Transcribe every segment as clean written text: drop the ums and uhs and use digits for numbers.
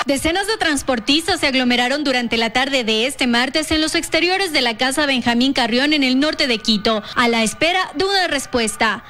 Decenas de transportistas se aglomeraron durante la tarde de este martes en los exteriores de la Casa Benjamín Carrión en el norte de Quito, a la espera de una respuesta.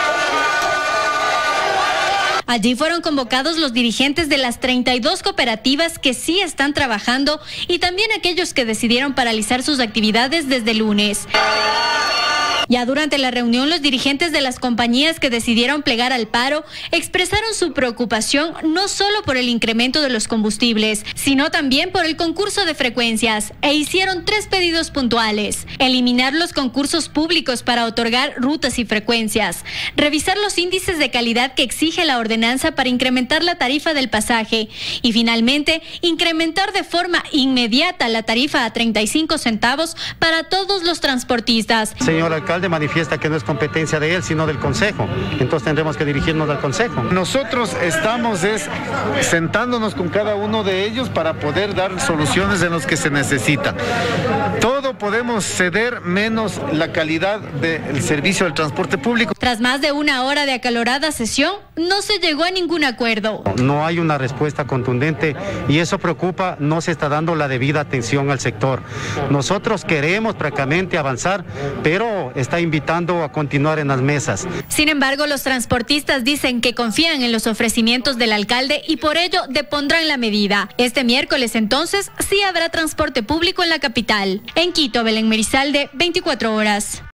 Allí fueron convocados los dirigentes de las 32 cooperativas que sí están trabajando y también aquellos que decidieron paralizar sus actividades desde el lunes. Ya durante la reunión, los dirigentes de las compañías que decidieron plegar al paro expresaron su preocupación no solo por el incremento de los combustibles, sino también por el concurso de frecuencias, e hicieron 3 pedidos puntuales: eliminar los concursos públicos para otorgar rutas y frecuencias, revisar los índices de calidad que exige la ordenanza para incrementar la tarifa del pasaje y finalmente incrementar de forma inmediata la tarifa a 35 centavos para todos los transportistas. Señor alcalde manifiesta que no es competencia de él, sino del Consejo. Entonces tendremos que dirigirnos al Consejo. Nosotros estamos sentándonos con cada uno de ellos para poder dar soluciones en los que se necesita. Todo podemos ceder menos la calidad del servicio del transporte público. Tras más de una hora de acalorada sesión, no se llegó a ningún acuerdo. No hay una respuesta contundente y eso preocupa, no se está dando la debida atención al sector. Nosotros queremos prácticamente avanzar, pero está invitando a continuar en las mesas. Sin embargo, los transportistas dicen que confían en los ofrecimientos del alcalde y por ello depondrán la medida. Este miércoles entonces sí habrá transporte público en la capital. En Quito, Belén Merizalde, 24 horas.